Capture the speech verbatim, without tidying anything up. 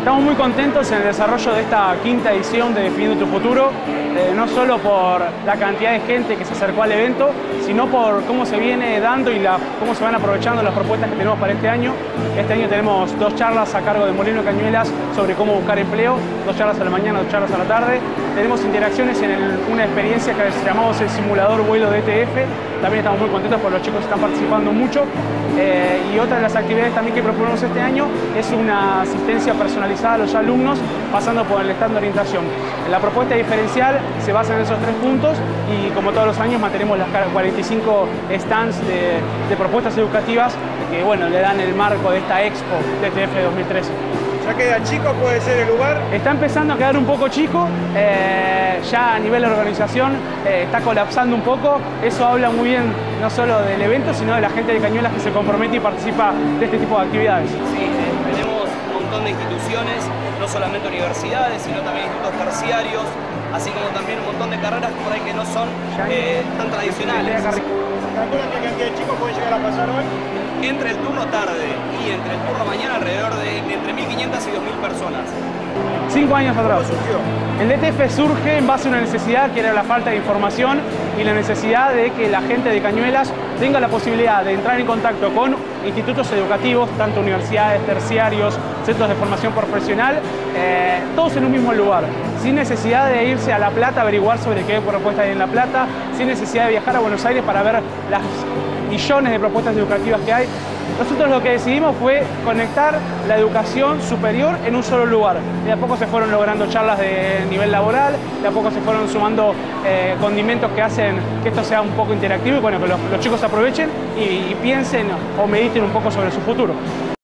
Estamos muy contentos en el desarrollo de esta quinta edición de Definiendo tu Futuro, eh, no solo por la cantidad de gente que se acercó al evento, sino por cómo se viene dando y la, cómo se van aprovechando las propuestas que tenemos para este año. Este año tenemos dos charlas a cargo de Molino Cañuelas sobre cómo buscar empleo, dos charlas a la mañana, dos charlas a la tarde. Tenemos interacciones en el, una experiencia que llamamos el simulador vuelo de E T F. También estamos muy contentos porque los chicos están participando mucho. Eh, y otra de las actividades también que proponemos este año es una asistencia personalizada a los alumnos pasando por el stand de orientación. La propuesta diferencial se basa en esos tres puntos y como todos los años mantenemos las cuarenta y cinco stands de, de propuestas educativas que bueno, le dan el marco de esta Expo T T F dos mil trece. ¿Ya queda chico, puede ser el lugar? Está empezando a quedar un poco chico, eh, ya a nivel de organización eh, está colapsando un poco. Eso habla muy bien no solo del evento, sino de la gente de Cañuelas que se compromete y participa de este tipo de actividades. Sí, eh, tenemos un montón de instituciones, no solamente universidades, sino también institutos terciarios, así como también un montón de carreras por ahí que no son eh, tan tradicionales. ¿Calculan qué cantidad de chicos puede llegar a pasar hoy? Entre el turno tarde y entre el turno mañana alrededor de entre mil quinientas y dos mil personas. Cinco años atrás. ¿Cómo surgió? El D T F surge en base a una necesidad que era la falta de información y la necesidad de que la gente de Cañuelas tenga la posibilidad de entrar en contacto con institutos educativos, tanto universidades, terciarios, centros de formación profesional, eh, todos en un mismo lugar, sin necesidad de irse a La Plata a averiguar sobre qué propuestas hay en La Plata, sin necesidad de viajar a Buenos Aires para ver las millones de propuestas educativas que hay. Nosotros lo que decidimos fue conectar la educación superior en un solo lugar. De a poco se fueron logrando charlas de nivel laboral, de a poco se fueron sumando eh, condimentos que hacen que esto sea un poco interactivo y bueno, que los, los chicos aprovechen y, y piensen o mediten un poco sobre su futuro.